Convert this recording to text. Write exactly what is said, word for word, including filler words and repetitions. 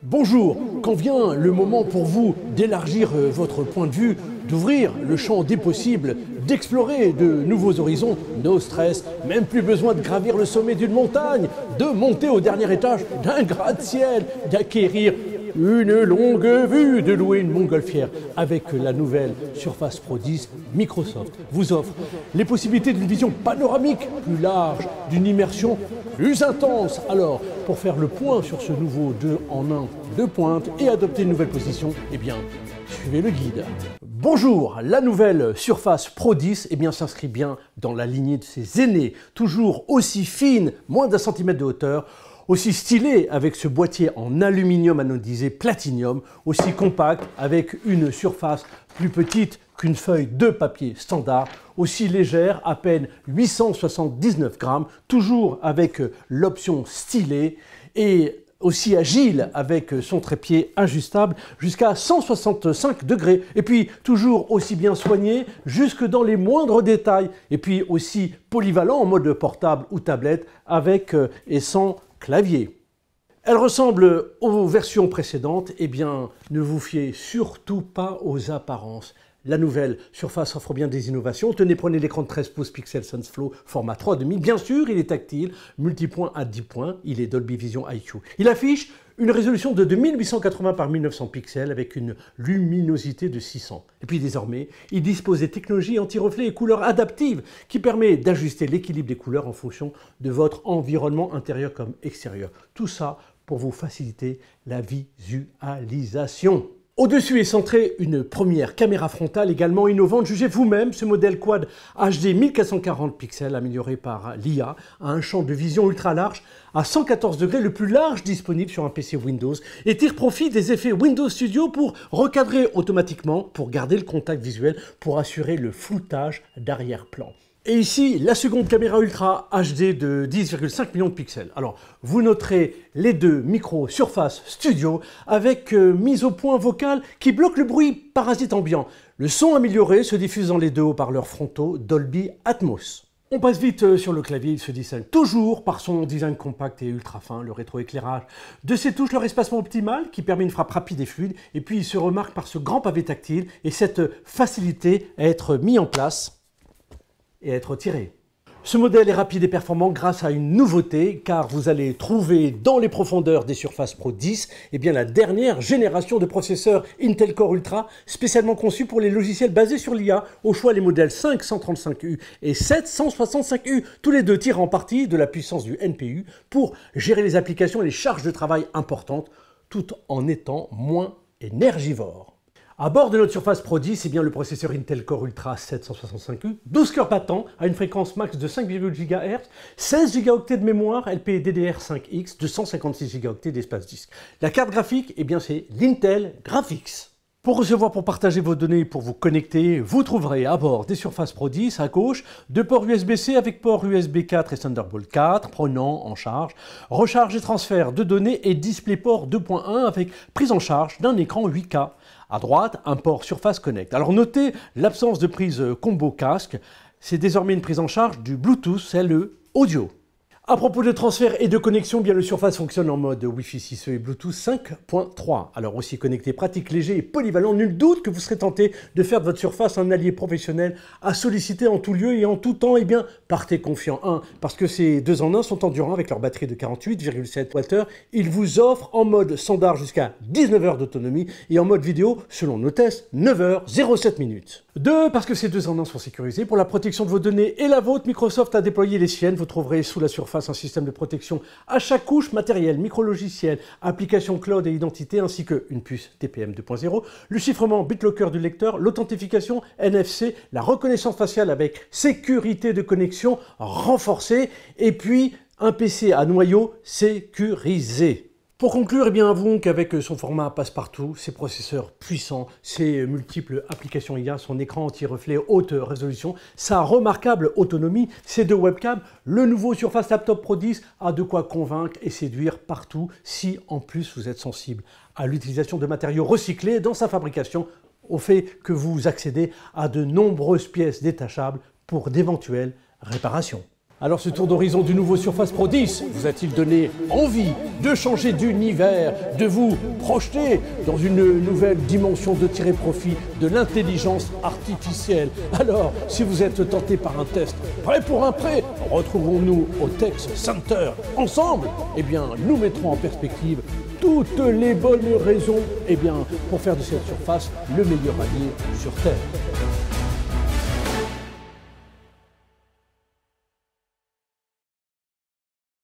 Bonjour, quand vient le moment pour vous d'élargir votre point de vue, d'ouvrir le champ des possibles, d'explorer de nouveaux horizons, no stress, même plus besoin de gravir le sommet d'une montagne, de monter au dernier étage d'un gratte-ciel, d'acquérir une longue vue, de louer une montgolfière. Avec la nouvelle Surface Pro dix, Microsoft vous offre les possibilités d'une vision panoramique plus large, d'une immersion plus intense. Alors, pour faire le point sur ce nouveau deux en un de pointe et adopter une nouvelle position, eh bien, suivez le guide. Bonjour, la nouvelle Surface Pro dix eh bien, s'inscrit bien dans la lignée de ses aînés, toujours aussi fine, moins d'un centimètre de hauteur, aussi stylé avec ce boîtier en aluminium anodisé platinium, aussi compact avec une surface plus petite qu'une feuille de papier standard, aussi légère, à peine huit cent soixante-dix-neuf grammes, toujours avec l'option stylet et aussi agile avec son trépied ajustable jusqu'à cent soixante-cinq degrés et puis toujours aussi bien soigné jusque dans les moindres détails et puis aussi polyvalent en mode portable ou tablette avec et sans clavier. Elle ressemble aux versions précédentes, eh bien ne vous fiez surtout pas aux apparences. La nouvelle Surface offre bien des innovations. Tenez, prenez l'écran de treize pouces Pixel SenseFlow format trois virgule cinq. Bien sûr, il est tactile, multipoint à dix points, il est Dolby Vision I Q. Il affiche une résolution de deux mille huit cent quatre-vingts par mille neuf cents pixels avec une luminosité de six cents. Et puis désormais, il dispose des technologies anti-reflet et couleurs adaptives qui permettent d'ajuster l'équilibre des couleurs en fonction de votre environnement intérieur comme extérieur. Tout ça pour vous faciliter la visualisation. Au-dessus est centrée une première caméra frontale également innovante. Jugez vous-même, ce modèle quad H D mille quatre cent quarante pixels amélioré par l'I A a un champ de vision ultra large à cent quatorze degrés, le plus large disponible sur un P C Windows, et tire profit des effets Windows Studio pour recadrer automatiquement, pour garder le contact visuel, pour assurer le floutage d'arrière-plan. Et ici, la seconde caméra Ultra H D de dix virgule cinq millions de pixels. Alors, vous noterez les deux micros Surface Studio avec euh, mise au point vocale qui bloque le bruit parasite ambiant. Le son amélioré se diffuse dans les deux haut-parleurs frontaux Dolby Atmos. On passe vite sur le clavier, il se distingue toujours par son design compact et ultra fin, le rétroéclairage de ses touches, leur espacement optimal qui permet une frappe rapide et fluide, et puis il se remarque par ce grand pavé tactile et cette facilité à être mis en place et être tiré. Ce modèle est rapide et performant grâce à une nouveauté, car vous allez trouver dans les profondeurs des Surface Pro dix eh bien, la dernière génération de processeurs Intel Core Ultra spécialement conçus pour les logiciels basés sur l'I A, au choix les modèles cinq cent trente-cinq U et sept cent soixante-cinq U, tous les deux tirent en partie de la puissance du N P U pour gérer les applications et les charges de travail importantes, tout en étant moins énergivores. À bord de notre Surface Pro dix, eh bien, le processeur Intel Core Ultra sept cent soixante-cinq U, douze cœurs battants à une fréquence max de cinq virgule huit gigahertz, seize gigaoctets de mémoire L P D D R cinq X, deux cent cinquante-six gigaoctets d'espace disque. La carte graphique, eh bien, c'est l'Intel Graphics. Pour recevoir, pour partager vos données, pour vous connecter, vous trouverez à bord des Surface Pro dix, à gauche, deux ports U S B C avec port U S B quatre et Thunderbolt quatre, prenant en charge recharge et transfert de données et DisplayPort deux point un avec prise en charge d'un écran huit K. À droite, un port Surface Connect. Alors notez l'absence de prise combo casque, c'est désormais une prise en charge du Bluetooth, c'est le audio. À propos de transfert et de connexion, bien le Surface fonctionne en mode Wi-Fi six E et Bluetooth cinq point trois. Alors aussi connecté, pratique, léger et polyvalent, nul doute que vous serez tenté de faire de votre Surface un allié professionnel à solliciter en tout lieu et en tout temps. Eh bien, partez confiant. un. Parce que ces deux en un sont endurants avec leur batterie de quarante-huit virgule sept watts. Ils vous offrent en mode standard jusqu'à dix-neuf heures d'autonomie et en mode vidéo, selon nos tests, neuf heures zéro sept minutes. deux. Parce que ces deux en un sont sécurisés. Pour la protection de vos données et la vôtre, Microsoft a déployé les siennes. Vous trouverez sous la Surface un système de protection à chaque couche, matériel, micro-logiciel, application cloud et identité, ainsi qu'une puce T P M deux point zéro, le chiffrement BitLocker du lecteur, l'authentification N F C, la reconnaissance faciale avec sécurité de connexion renforcée, et puis un P C à noyau sécurisé. Pour conclure, eh bien, avouons qu'avec son format passe-partout, ses processeurs puissants, ses multiples applications I A, son écran anti-reflet haute résolution, sa remarquable autonomie, ses deux webcams, le nouveau Surface Laptop Pro dix a de quoi convaincre et séduire partout si en plus vous êtes sensible à l'utilisation de matériaux recyclés dans sa fabrication, au fait que vous accédez à de nombreuses pièces détachables pour d'éventuelles réparations. Alors ce tour d'horizon du nouveau Surface Pro dix vous a-t-il donné envie de changer d'univers, de vous projeter dans une nouvelle dimension, de tirer profit de l'intelligence artificielle? Alors, si vous êtes tenté par un test, prêt pour un prêt, retrouvons-nous au Tech Center. Ensemble, eh bien, nous mettrons en perspective toutes les bonnes raisons eh bien, pour faire de cette surface le meilleur allié sur Terre.